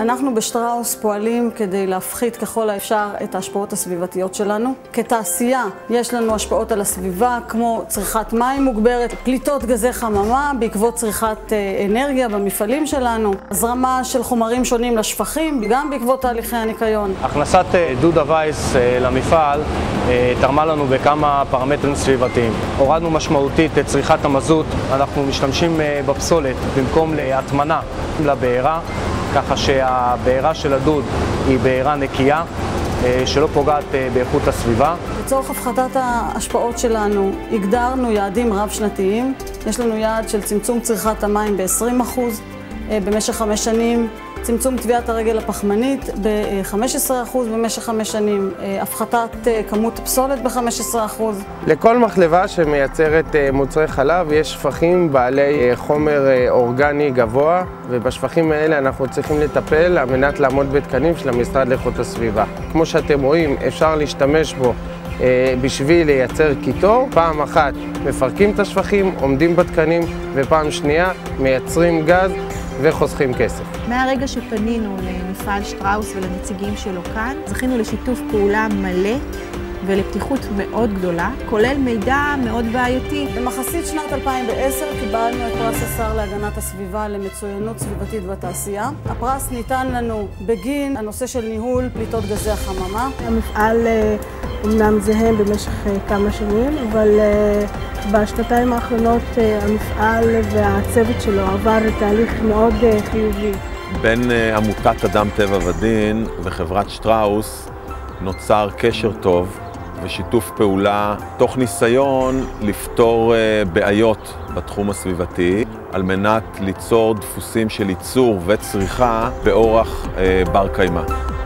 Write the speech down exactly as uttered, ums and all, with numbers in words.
אנחנו בשטראוס פועלים כדי להפחית ככל האפשר את ההשפעות הסביבתיות שלנו. כתעשייה יש לנו השפעות על הסביבה כמו צריכת מים מוגברת, פליטות גזי חממה בעקבות צריכת אנרגיה במפעלים שלנו, הזרמה של חומרים שונים לשפכים גם בעקבות תהליכי הניקיון. הכנסת דודה וייס למפעל תרמה לנו בכמה פרמטרים סביבתיים. הורדנו משמעותית את צריכת המזוט, אנחנו משתמשים בפסולת במקום להטמנה לבארה, ככה שהבארה של הדוד היא בארה נקייה, שלא פוגעת באיכות הסביבה. לצורך הפחתת ההשפעות שלנו הגדרנו יעדים רב-שנתיים. יש לנו יעד של צמצום צריכת המים ב-עשרים אחוז במשך חמש שנים, צמצום טביעת הרגל הפחמנית ב-חמישה עשר אחוז במשך חמש שנים, הפחתת כמות פסולת ב-חמישה עשר אחוז. לכל מחלבה שמייצרת מוצרי חלב יש שפכים בעלי חומר אורגני גבוה, ובשפכים האלה אנחנו צריכים לטפל על מנת לעמוד בתקנים של המשרד לאיכות הסביבה. כמו שאתם רואים, אפשר להשתמש בו בשביל לייצר קיטור. פעם אחת מפרקים את השפכים, עומדים בתקנים, ופעם שנייה מייצרים גז וחוסכים כסף. מהרגע שפנינו למפעל שטראוס ולנציגים שלו כאן, זכינו לשיתוף פעולה מלא ולפתיחות מאוד גדולה, כולל מידע מאוד בעייתי. במחצית שנת אלפיים ועשר קיבלנו את פרס השר להגנת הסביבה למצוינות סביבתית בתעשייה. הפרס ניתן לנו בגין הנושא של ניהול פליטות גזי החממה. המפעל אומנם זהם במשך כמה שנים, אבל בשנתיים האחרונות המפעל והצוות שלו עבר תהליך מאוד חיובי. בין עמותת אדם טבע ודין וחברת שטראוס נוצר קשר טוב ושיתוף פעולה תוך ניסיון לפתור בעיות בתחום הסביבתי על מנת ליצור דפוסים של ייצור וצריכה באורח בר קיימא.